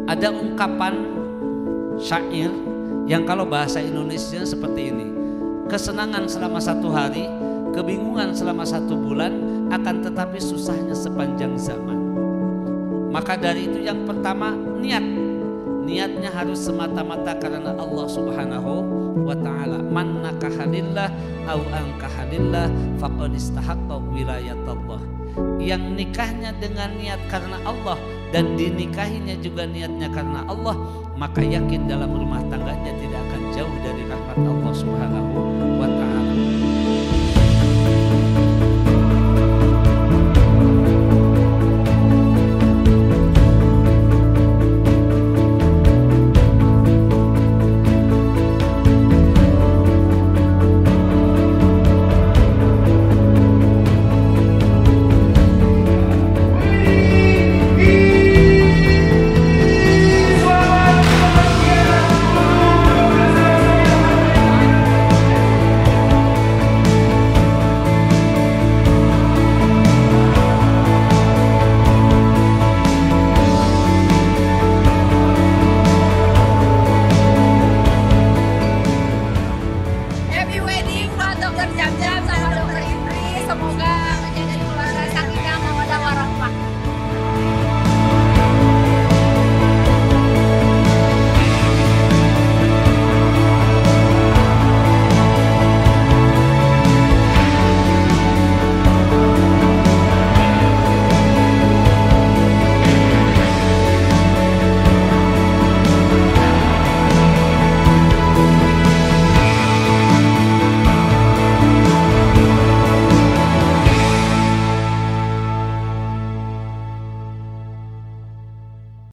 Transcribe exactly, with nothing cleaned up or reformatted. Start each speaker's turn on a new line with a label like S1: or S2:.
S1: Ada ungkapan syair yang kalau bahasa Indonesia seperti ini: kesenangan selama satu hari, kebingungan selama satu bulan, akan tetapi susahnya sepanjang zaman. Maka dari itu yang pertama, niat. Niatnya harus semata-mata karena Allah Subhanahu wa ta'ala. Man nakahalillah au angkahalillah faqad istahaqqa wilayatullah. Yang nikahnya dengan niat karena Allah dan dinikahinya juga niatnya karena Allah, maka yakin dalam rumah tangganya tidak akan jauh dari rahmat Allah Subhanahu wa ta'ala.